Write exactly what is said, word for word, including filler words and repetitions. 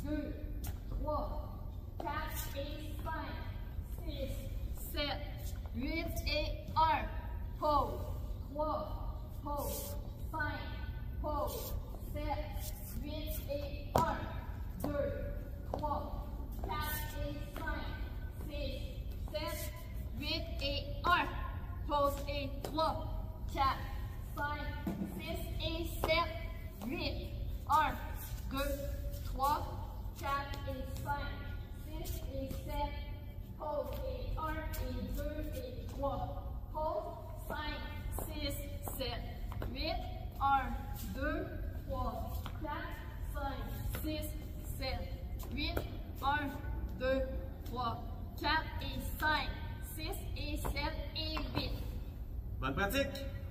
deux, trois, quatre et cinq, six, sept, huit et un. Pause. trois, pause. cinq, pause. sept, huit et un. deux, trois, quatre et cinq, six, sept, huit et un. Pause et trois, quatre, cinq, six et sept, huit, un, deux, trois, quatre et cinq, six et sept, pause et un et deux et trois, pause, cinq, six, sept, huit, un, deux, trois, quatre, cinq, six, sept, huit, un, deux, trois, quatre et cinq, six et sept et huit. Bonne pratique!